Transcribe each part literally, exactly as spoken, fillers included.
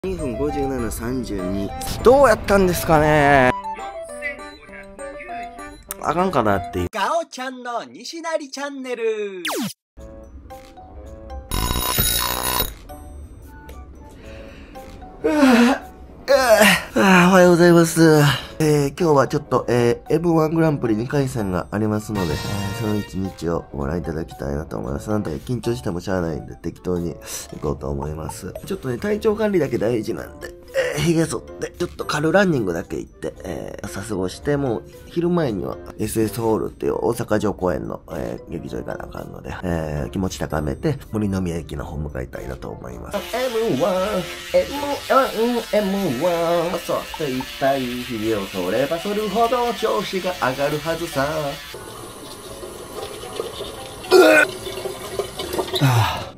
にふんごじゅうなな、さんじゅうに。どうやったんですかね。あかんかなっていう。 ガオちゃんの西成チャンネル。 ああ、おはようございます。えー、今日はちょっと、えー、エムワン グランプリにかい戦がありますので、えー、その一日をご覧いただきたいなと思います。なんで、緊張してもしゃあないんで、適当に行こうと思います。ちょっとね、体調管理だけ大事なんで、えー、髭剃って、ちょっと軽ランニングだけ行って、えー、朝過ごして、もう、昼前には エスエス ホールっていう大阪城公園の、えー、劇場行かなあかんので、えー、気持ち高めて、森の宮駅の方向かいたいなと思います。エムワン、エムワン、エムワン、そっていっぱい髭を剃れば剃るほど調子が上がるはずさ。あ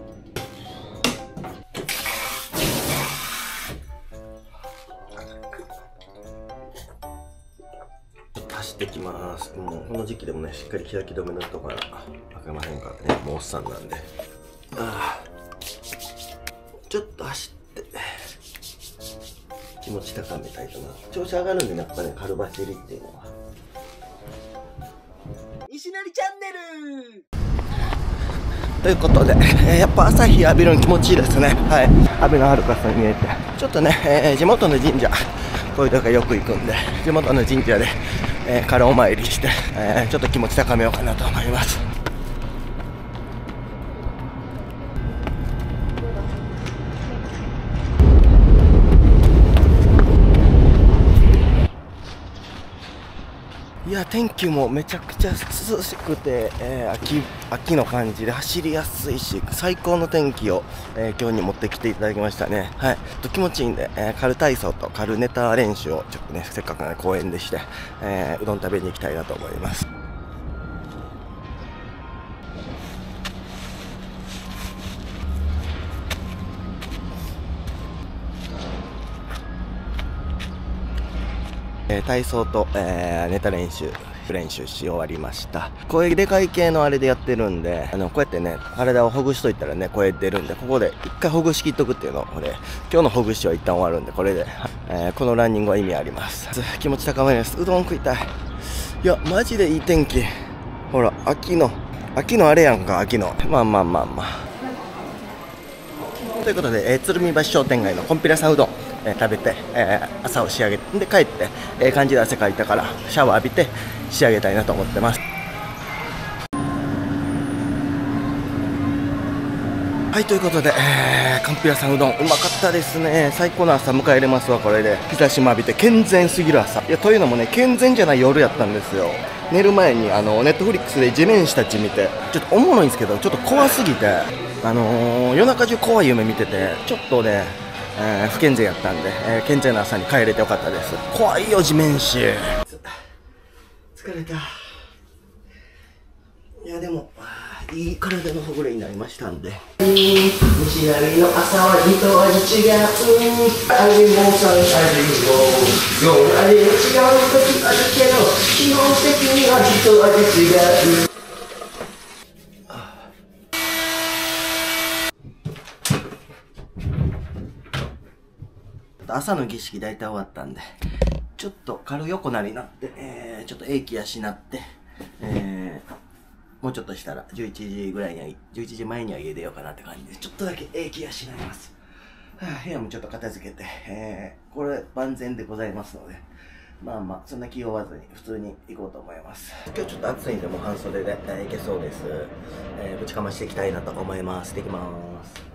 走ってきます。もうこの時期でもね、しっかり日焼け止めのとこから開けまへんからね、もうおっさんなんで。ああ、ちょっと走って気持ち高めたいとな。調子上がるんで、やっぱね、軽走りっていうのは。 西成チャンネル。 ということで、えー、やっぱ朝日浴びるの気持ちいいですね。はい。阿部のハルカさんに見えて。ちょっとね、えー、地元の神社、こういうとこよく行くんで、地元の神社で、えー、からお参りして、えー、ちょっと気持ち高めようかなと思います。いや、天気もめちゃくちゃ涼しくて、えー、秋、秋の感じで走りやすいし、最高の天気を、えー、今日に持ってきていただきましたね。はい。と気持ちいいんで、えー、軽体操と軽ネタ練習をちょっとね、せっかくね、公園でして、えー、うどん食べに行きたいなと思います。えー、体操と、えー、ネタ練習、練習し終わりました。声でかい系のあれでやってるんで、あの、こうやってね、体をほぐしといたらね、声出るんで、ここで一回ほぐしきっとくっていうのを、これ、今日のほぐしは一旦終わるんで、これで、えー、このランニングは意味あります。気持ち高めです。うどん食いたい。いや、マジでいい天気。ほら、秋の、秋のあれやんか、秋の。まあまあまあまあ。ということで、えー、鶴見橋商店街のコンピラさんうどん、えー、食べて、えー、朝を仕上げて、で帰って、ええー、感じで汗かいたからシャワー浴びて仕上げたいなと思ってます。はい、ということで、えー、コンピラさんうどんうまかったですね。最高の朝迎え入れますわ、これで。日差しも浴びて健全すぎる朝。いや、というのもね、健全じゃない夜やったんですよ。寝る前にあのネットフリックスで地面師たち見て、ちょっとおもろいんですけど、ちょっと怖すぎて、あのー、夜中中怖い夢見てて、ちょっとね、えー、不健全やったんで、えー、健全な朝に帰れてよかったです。怖いよ、地面師。疲れた。いや、でも、いい体のほぐれになりましたんで。西成の朝は一味違う。味もさん味もよん味違う時あるけど、基本的には一味違う。朝の儀式大体終わったんで、ちょっと軽横なりになって、えー、ちょっと英気養って、えー、もうちょっとしたらじゅういちじぐらいには、じゅういちじまえには家出ようかなって感じで、ちょっとだけ英気養います。はあ、部屋もちょっと片付けて、えー、これ万全でございますので、まあまあ、そんな気負わずに普通に行こうと思います。今日ちょっと暑いんで、もう半袖で、えー、行けそうです。えー、ぶちかましていきたいなと思います。できまーす。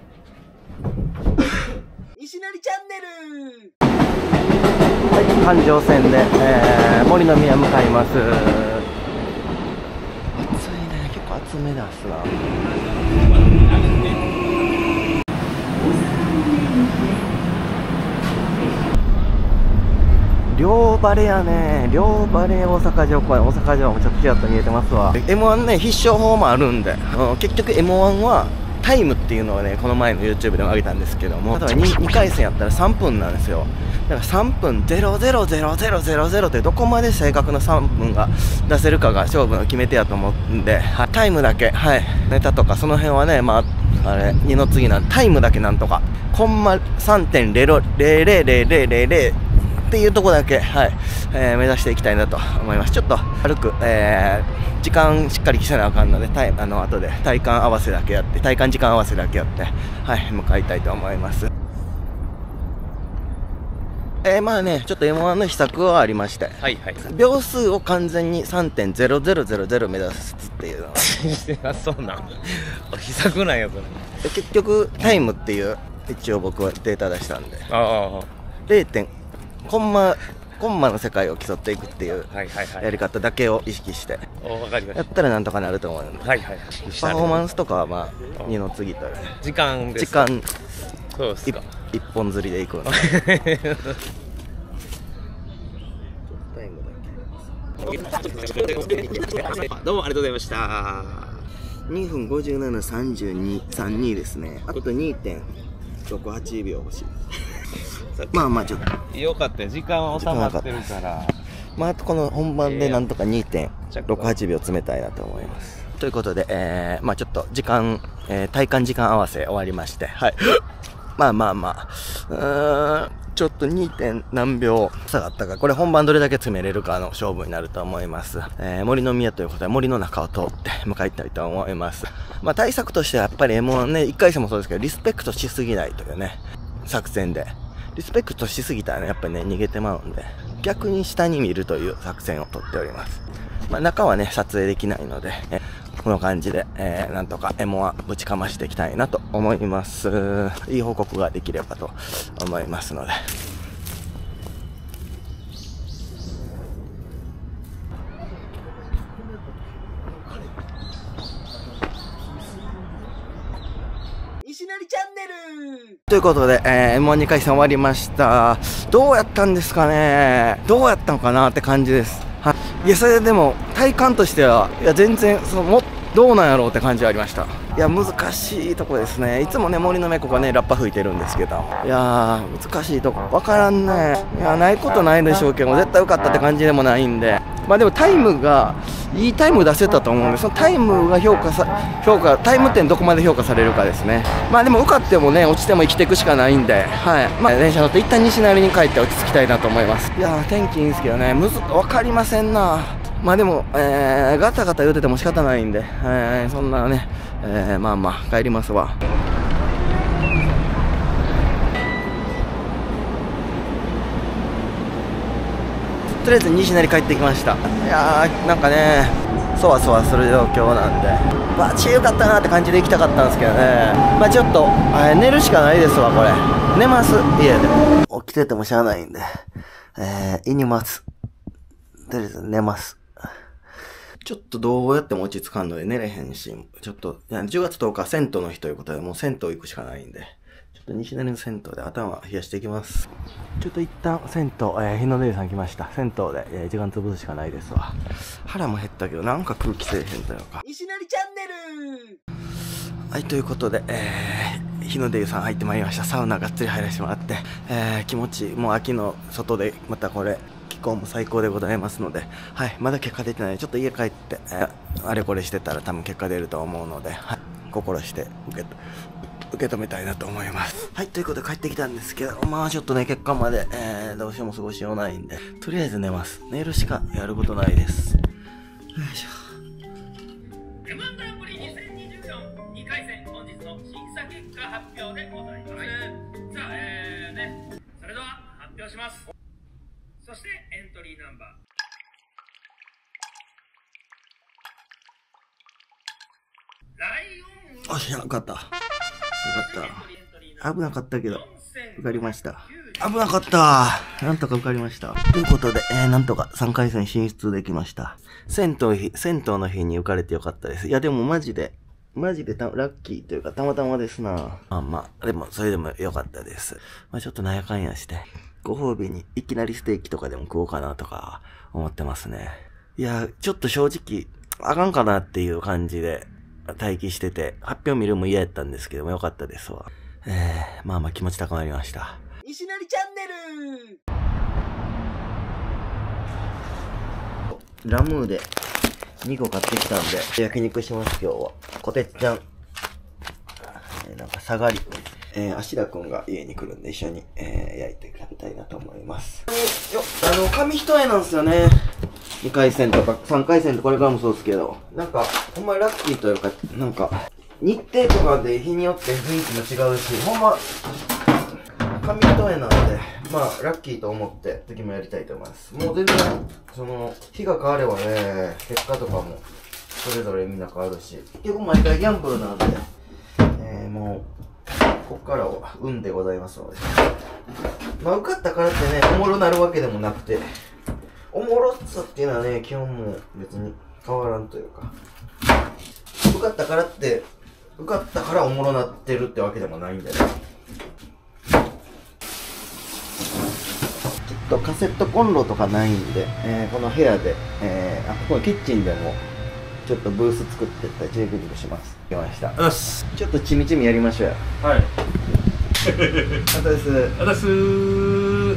西成チャンネル。 はい、環状線で、えー、森の宮向かいます。暑いね、結構暑めだすな。両バレやね、両バレ大阪城公園、大阪城もちょっとちらっと見えてますわ。エムワン ね、必勝法もあるんで、うん、結局 エムワン はタイムっていうのをね、この前の YouTube でも上げたんですけども、例えば 2, にかい戦やったらさんぷんなんですよ。だからさんぷんゼロゼロゼロゼロゼロゼロってどこまで正確なさんぷんが出せるかが勝負の決め手やと思うんで、はい、タイムだけ、はい、ネタとかその辺はね、まああれ、にの次なんタイムだけなんとか、コンマ さんてんゼロゼロゼロゼロゼロゼロゼロ っていうところだけ、はい、えー、目指していきたいなと思います。ちょっと軽く、えー、時間しっかりせなあかんので、タイあの後で体感合わせだけやって、体感時間合わせだけやって、はい、向かいたいと思います。えー、まあね、ちょっと エムワン の秘策はありまして、はいはい、秒数を完全に さんてんゼロゼロゼロゼロ 目指すっていうのはそうなん秘策なんやそれ。 結局タイムっていう一応僕はデータ出したんで、 ああれいてんコンマコンマの世界を競っていくっていうやり方だけを意識してやったらなんとかなると思うので、はいはい、パフォーマンスとかはまあにの次という時間です時間そうですか一本釣りでいくのでどうもありがとうございました。 にふんごじゅうなな、さんじゅうに、さんじゅうにですね。あと にてんろくはち 秒欲しいまあまあちょっとよかったよ、時間は収まってるから。 まああとこの本番でなんとか にてんろくはち 秒詰めたいなと思います。ということで、えー、まあちょっと時間、えー、体感時間合わせ終わりまして、はいまあまあまあうーんちょっと に. 点何秒差があったか、これ本番どれだけ詰めれるかの勝負になると思います。えー、森の宮ということで森の中を通って向かいたいと思います。まあ対策としてはやっぱり エムワン ね、いっかい戦もそうですけどリスペクトしすぎないというね作戦で、リスペクトしすぎたらねやっぱりね逃げてまうんで、逆に下に見るという作戦をとっております。まあ中はね撮影できないので、えこの感じで、えー、なんとか エムワン ぶちかましていきたいなと思います。いい報告ができればと思いますので。 西成チャンネルということで、えー、エムワンに 回戦終わりました。どうやったんですかね、どうやったのかなって感じです。はい、いやそれでも体感としてはいや全然そのもどうなんやろうって感じはありました。いや難しいとこですね。いつもね森の猫がねラッパ吹いてるんですけど、いやー難しいとこ分からんね。いやないことないでしょうけど絶対受かったって感じでもないんで、まあでもタイムがいいタイム出せたと思うんで、そのタイムが評価さ評価タイム点どこまで評価されるかですね。まあでも受かってもね落ちても生きていくしかないんで、はい、まあ電車乗って一旦西成に帰って落ち着きたいなと思います。いやー天気いいんですけどねむず分かりませんな。まあでも、えー、ガタガタ言うてても仕方ないんで、えー、そんなね、えー、まあまあ帰りますわ。とりあえず西成帰ってきました。いやーなんかねそわそわする状況なんでバチよかったなって感じで行きたかったんですけどね、まあちょっと、えー、寝るしかないですわ。これ寝ます家で起きててもしゃあないんで、えー、いにますとりあえず寝ます。ちょっとどうやっても落ち着かんので寝れへんし、ちょっと、じゅうがつとおか銭湯の日ということで、もう銭湯行くしかないんで、ちょっと西成の銭湯で頭冷やしていきます。ちょっと一旦銭湯、えー、日の出さん来ました。銭湯で、えー、時間潰すしかないですわ。腹も減ったけど、なんか空気せえへんというか。 西成チャンネルはい、ということで、えー、日の出さん入ってまいりました。サウナがっつり入らせてもらって、えー、気持ちいい。もう秋の外で、またこれ、気候も最高でございますので、はい、まだ結果出てない。ちょっと家帰って、えー、あれこれしてたら多分結果出ると思うので、はい、心して受け、受け止めたいなと思います。はい、ということで帰ってきたんですけど、まあちょっとね、結果まで、えー、どうしようも過ごしようないんで、とりあえず寝ます。寝るしかやることないです。よいしょ。 エムワン グランプリにせんにじゅうよんにかい戦本日の審査結果発表でございます。はい、さあ、えーね、それでは発表します。そしてエントリーナンバーライオンよし、よかった。よかった。危なかったけど、受かりました。危なかった。なんとか受かりました。ということで、えー、なんとかさんかい戦進出できました。銭湯日、銭湯の日に受かれてよかったです。いや、でもマジで、マジでたラッキーというか、たまたまですな。まあまあ、でも、それでもよかったです。まあちょっとなんやかんやして、ご褒美にいきなりステーキとかでも食おうかなとか思ってますね。いや、ちょっと正直、あかんかなっていう感じで待機してて、発表見るも嫌やったんですけどもよかったですわ。えー、まあまあ気持ち高まりました。 西成チャンネルラムーでにこ買ってきたんで、焼肉します今日は。コテッちゃん。 えー、なんか下がり、えー、あしらくんが家に来るんで一緒に、えー、焼いて食べたいなと思います。よあの、紙一重なんですよね。にかい戦とかさんかい戦とこれからもそうですけど、なんか、ほんまにラッキーというか、なんか、日程とかで日によって雰囲気も違うし、ほんま、紙一重なんで、まあ、ラッキーと思って次もやりたいと思います。もう全然、その、日が変わればね、結果とかも、それぞれみんな変わるし、結局毎回ギャンブルなんで、えー、もう、こっからは運でございますので。まあ、受かったからってね、おもろなるわけでもなくて、おもろさっていうのはね、基本もう別に変わらんというか、受かったからって、受かったからおもろなってるってわけでもないんでね。ちょっとカセットコンロとかないんで、えー、この部屋で、えー、あ、ここキッチンでも、ちょっとブース作ってったらチェック肉します。来ました。ちょっとちみちみやりましょうよ。 はい。 あとです。 あたすー。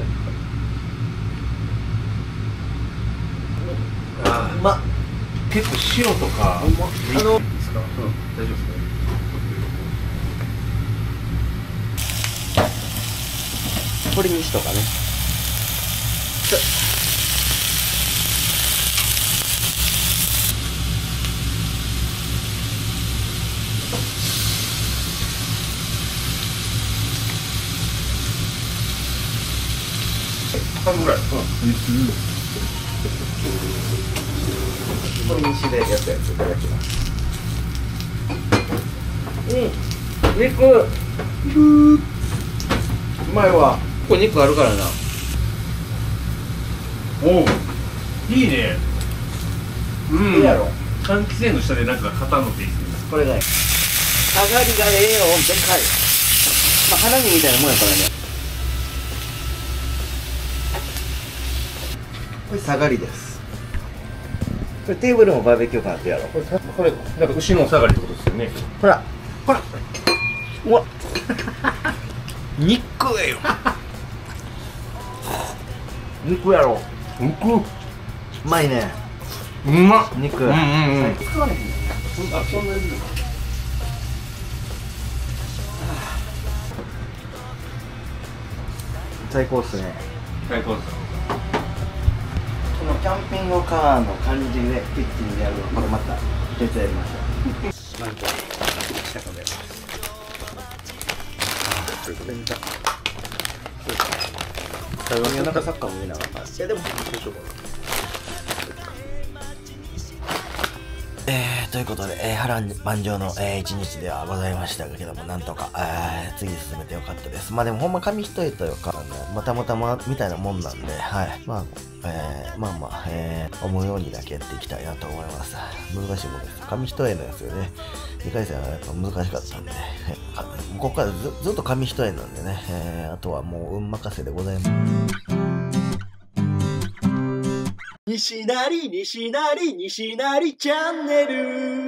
あー、 ま、 結構塩とか。 あの、 いいですか。うん、大丈夫ですね。 鶏飯とかね。 半分ぐらい。うん。 鶏飯でやったやついただきます。うん、肉うまいわ。ここ肉あるからな。 おお。いいね。うん。 いいやろ。 換気扇の下でなんか型のっていいですね。 これが下がりがええよ。でかい。まあ花火みたいなもんやからね。これ下がりです。これテーブルもバーベキュー感あってやろ。 これ、これ、なんか牛の下がりってことですよね。 ほらほらうわ肉よ肉やろ。 肉うまいね。 うまっ。 肉。 うんうんうん。 使わねえ。あ、そんなにいいのか。最高っすね。 最高です。 このキャンピングカーの感じでキッチンでやるの、これまた別やりましょう。なんかしたくなります。便座。そうか。夜中サッカーも見ながら。いやでもどうしようかな。えー、ということで、えー、波乱万丈の、えー、一日ではございましたけども、なんとか、えー、次進めてよかったです。まあでもほんま紙一重というか、あの、またまたまみたいなもんなんで、はい。まあ、えー、まあまあ、えー、思うようにだけやっていきたいなと思います。難しいもんです。紙一重のやつよね。にかい戦はやっぱ難しかったんで、えー、ここから ず, ずっと紙一重なんでね、えー、あとはもう運任せでございます。 西成西成西成チャンネル